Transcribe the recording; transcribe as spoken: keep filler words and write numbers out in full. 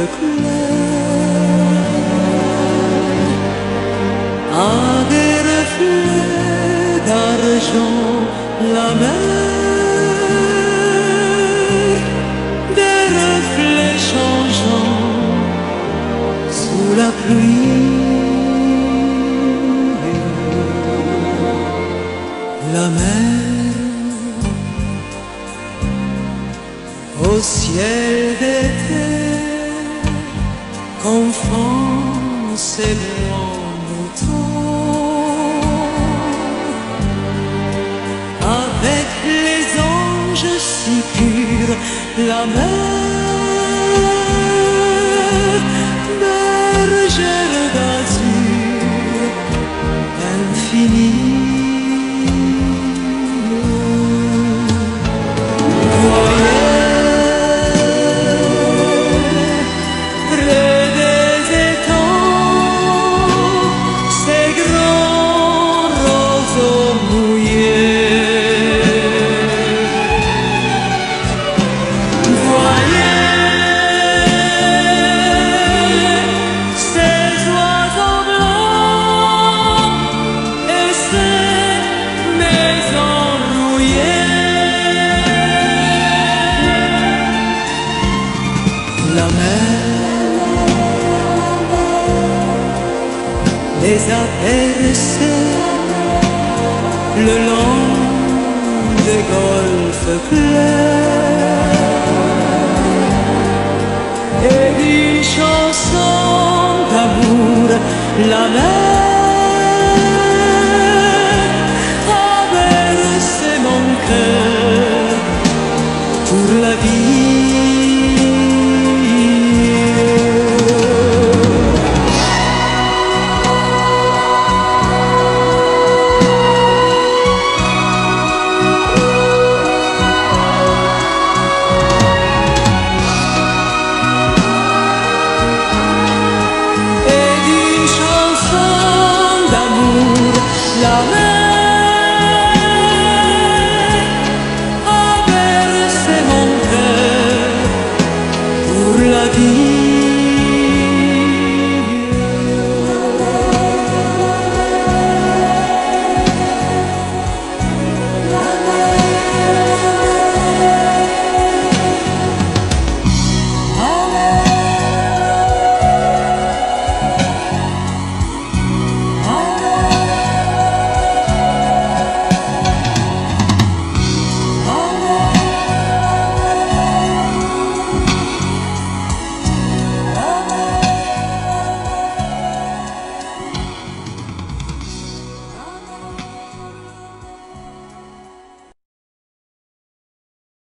clair a des reflets d'argent, la mer, des reflets changeants sous la pluie. La mer au ciel d'été confond ses blancs moutons avec les anges si purs. La mer, bergère d'azur infinie. Les a bercés le long des golfes clairs et d'une chanson d'amour la mer